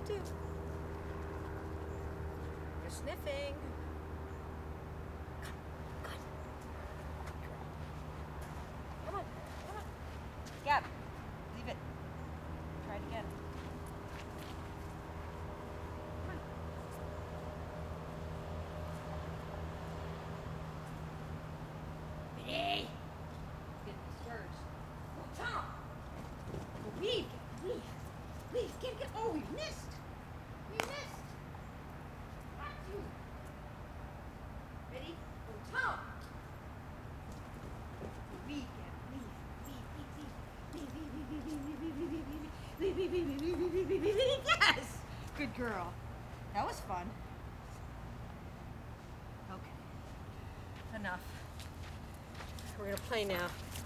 do. You're sniffing. Good. Come on. Come on. Gab, leave it. Try it again. Come on. Ready? Get discouraged. Oh, Tom. Leave. Get. Oh, we missed. Got you. Ready? Oh, Tom. Leave. Yes. Good girl. That was fun. Okay. Enough. We're gonna play now.